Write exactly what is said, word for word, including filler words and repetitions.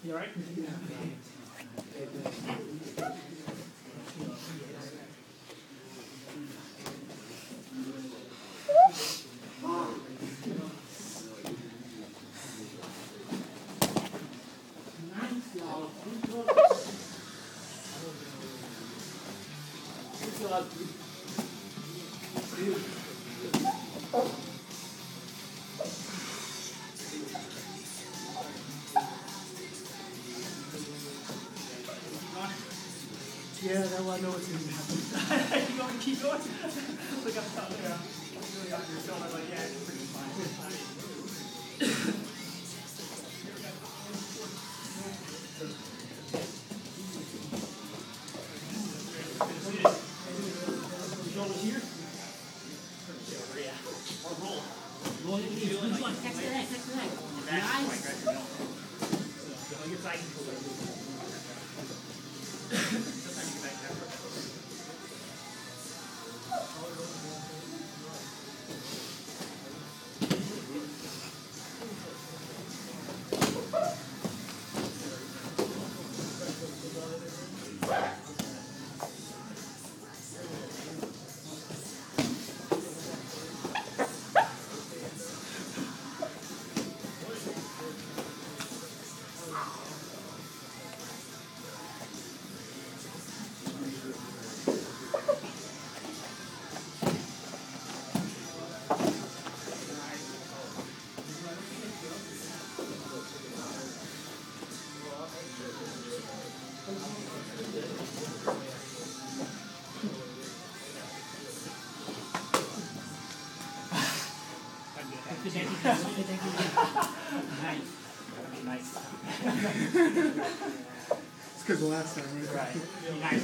You alright? Yeah. Yeah, that one I know what's going to happen. You want me to keep going? Look up top there. Really on your shoulder, like, yeah, it's pretty fine. Shoulders here? Yeah. Or roll. Roll it. Which one? Text the neck, text the neck. Nice. Like it's like nice. Nice. It's because the last time, right? Right. Nice.